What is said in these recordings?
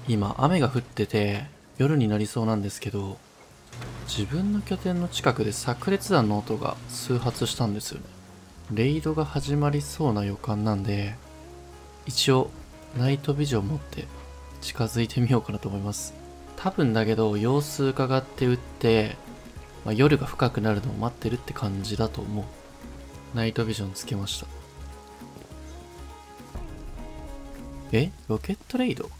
今雨が降ってて夜になりそうなんですけど、自分の拠点の近くで炸裂弾の音が数発したんですよね。レイドが始まりそうな予感なんで、一応ナイトビジョン持って近づいてみようかなと思います。多分だけど様子伺って撃って、夜が深くなるのを待ってるって感じだと思う。ナイトビジョンつけました。ロケットレイド、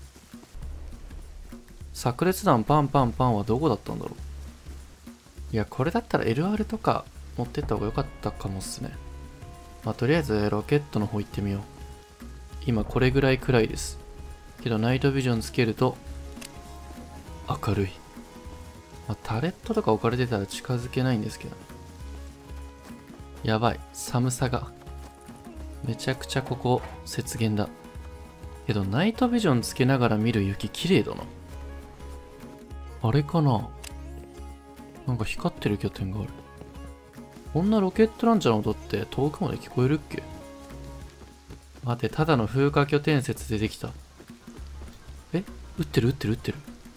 炸裂弾パンパンパンはどこだったんだろう。いや、これだったら LR とか持ってった方が良かったかもっすね。とりあえずロケットの方行ってみよう。今これぐらい暗いです。けどナイトビジョンつけると明るい。タレットとか置かれてたら近づけないんですけどね。やばい、寒さが。めちゃくちゃここ雪原だ。けどナイトビジョンつけながら見る雪綺麗だな。あれかな、なんか光ってる拠点がある。こんなロケットランチャーの音って遠くまで聞こえるっけ。待て、ただの風化拠点説出てきた。撃ってる撃ってる撃ってる。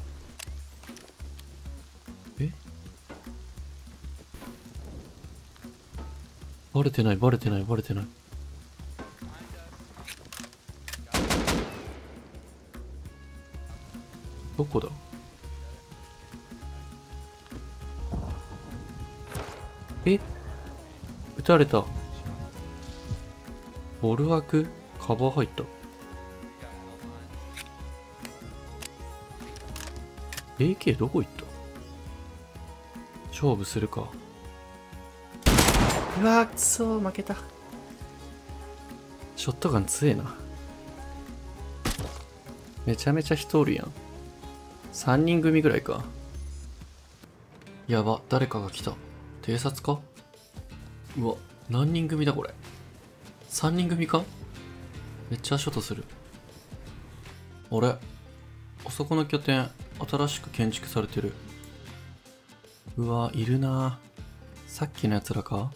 バレてないバレてないバレてない。どこだ。撃たれた。ボルアクカバー入った。AK どこ行った。勝負するか。うわー、くそー、負けた。ショットガン強えな。めちゃめちゃ人おるやん。3人組ぐらいか。やば、誰かが来た。偵察か。うわ、何人組だこれ。3人組か。めっちゃ足音する。あれ、あそこの拠点新しく建築されてる。うわ、いるな。さっきのやつらか。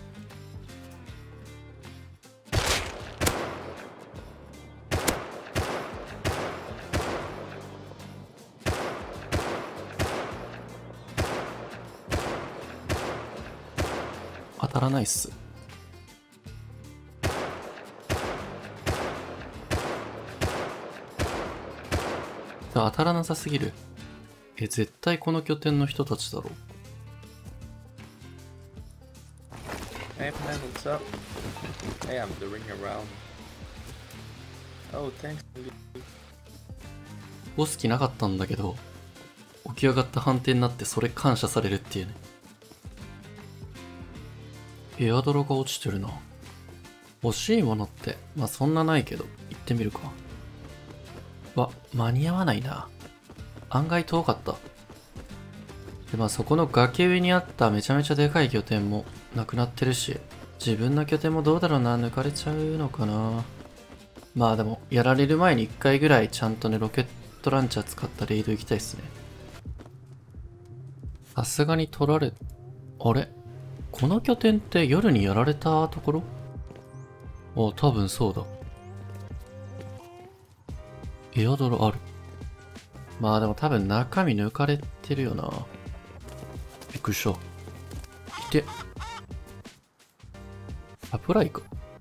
当たらないっす。当たらなさすぎる。絶対この拠点の人たちだろう。 Hey man, what's up? Hey, I'm doing around. Oh, thanks. ボス機なかったんだけど、起き上がった判定になってそれ感謝されるっていうね。エアドロが落ちてるな。欲しいものってそんなないけど行ってみるか。間に合わないな。案外遠かった。でそこの崖上にあっためちゃめちゃでかい拠点もなくなってるし、自分の拠点もどうだろうな。抜かれちゃうのかな。でもやられる前に1回ぐらいちゃんとね、ロケットランチャー使ったレイド行きたいっすね。さすがに取られ、あれ、この拠点って夜にやられたところ。多分そうだ。エアドロある。でも多分中身抜かれてるよな。びっくりした。いて。サプライか。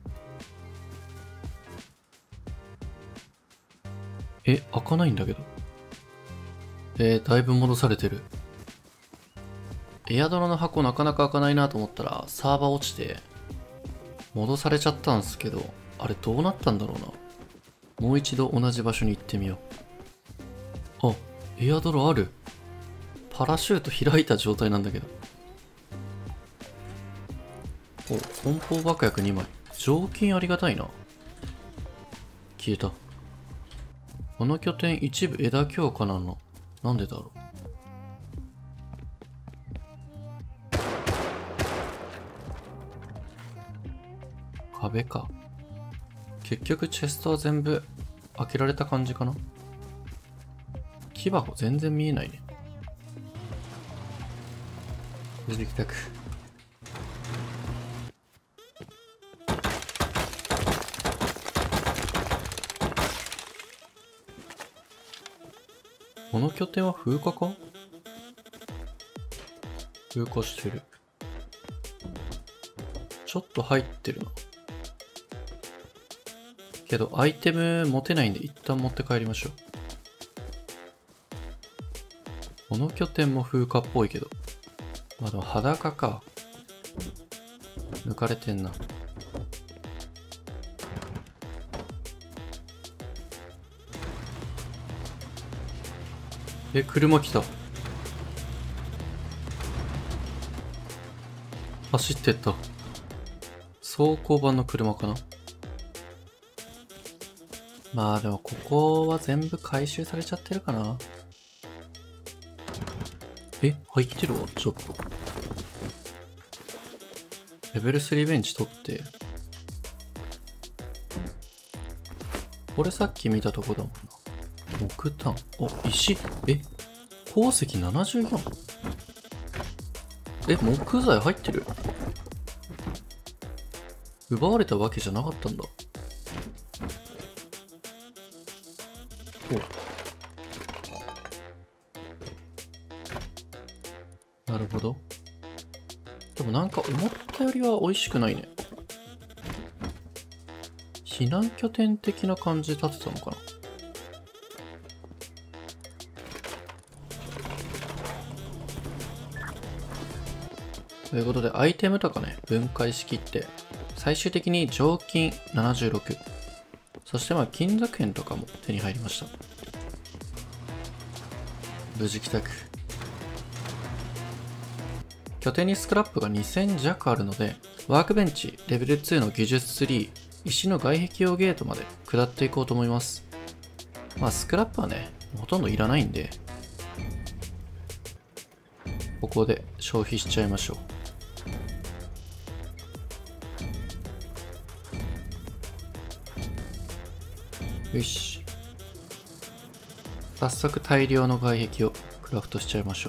開かないんだけど。だいぶ戻されてる。エアドロの箱なかなか開かないなと思ったらサーバー落ちて戻されちゃったんすけど、あれどうなったんだろうな。もう一度同じ場所に行ってみよう。エアドロある。パラシュート開いた状態なんだけど。梱包爆薬2枚。常勤ありがたいな。消えた。この拠点一部枝強化なの。なんでだろう。壁か。結局チェストは全部開けられた感じかな。木箱全然見えないね。出てきたく。 この拠点は風化か？風化してる。ちょっと入ってるな。けどアイテム持てないんで一旦持って帰りましょう。この拠点も風化っぽいけど。まあでも裸か。抜かれてんな。え、車来た。走ってった。走行版の車かな。まあでもここは全部回収されちゃってるかな。え、入ってるわ、ちょっと。レベル3ベンチ取って。これさっき見たとこだもんな。木炭。お、石。え、鉱石 74？ え、木材入ってる？奪われたわけじゃなかったんだ。お。なるほど。でもなんか思ったよりは美味しくないね。避難拠点的な感じで建てたのかな。ということで、アイテムとかね、分解しきって、最終的に常金76。そしてまあ金属片とかも手に入りました。無事帰宅。拠点にスクラップが2000弱あるので、ワークベンチ、レベル2の技術3、石の外壁用ゲートまで下っていこうと思います。まあスクラップはね、ほとんどいらないんで、ここで消費しちゃいましょう。よし。早速大量の外壁をクラフトしちゃいましょう。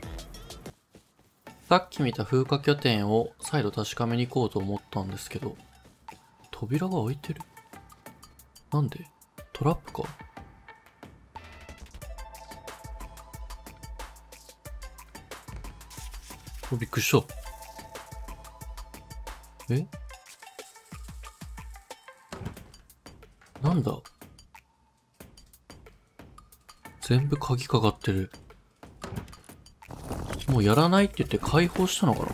さっき見た風化拠点を再度確かめに行こうと思ったんですけど、扉が開いてる。なんで？トラップか？お、びっくりした。え？なんだ？全部鍵かかってる。もうやらないって言って解放したのかな。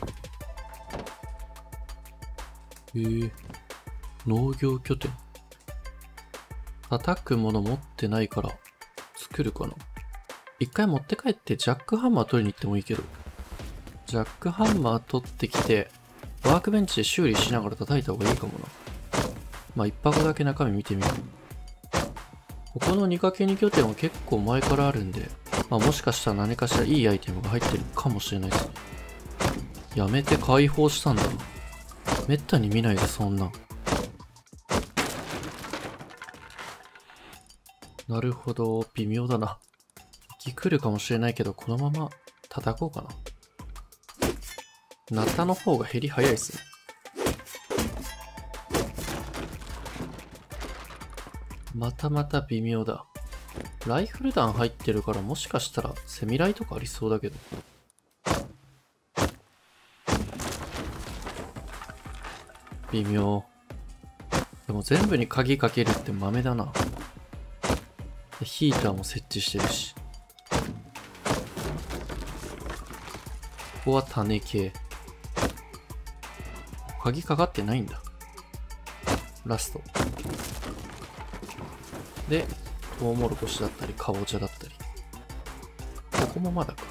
農業拠点。叩くもの持ってないから作るかな。一回持って帰ってジャックハンマー取りに行ってもいいけど。ジャックハンマー取ってきてワークベンチで修理しながら叩いた方がいいかもな。まあ一箱だけ中身見てみよう。ここの 2×2 拠点は結構前からあるんで、まあ、もしかしたら何かしらいいアイテムが入ってるかもしれないですね。やめて解放したんだ。めったに見ないでそんなん。なるほど、微妙だな。敵来るかもしれないけど、このまま叩こうかな。ナタの方が減り早いっすね。またまた微妙だ。ライフル弾入ってるからもしかしたらセミライとかありそうだけど。微妙。でも全部に鍵かけるって豆だな。ヒーターも設置してるし。ここは種系。鍵かかってないんだ。ラスト。で、トウモロコシだったり、かぼちゃだったり。ここもまだか。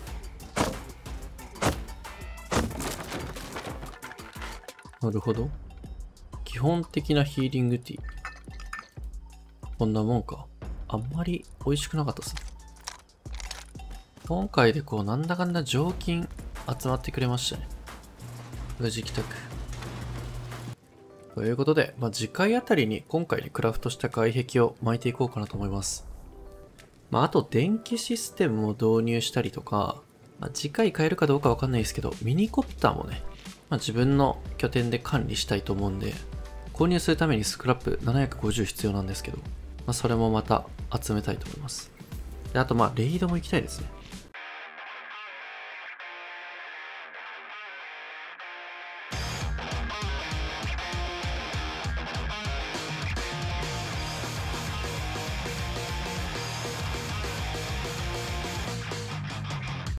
なるほど。基本的なヒーリングティー。こんなもんか。あんまり美味しくなかったっすね。今回でこうなんだかんだ常勤集まってくれましたね。無事帰宅。ということで、次回あたりに今回にクラフトした外壁を巻いていこうかなと思います。あと電気システムも導入したりとか、次回変えるかどうかわかんないですけど、ミニコプターもね、自分の拠点で管理したいと思うんで、購入するためにスクラップ750必要なんですけど、それもまた集めたいと思います。 であとまあレイドも行きたいですね。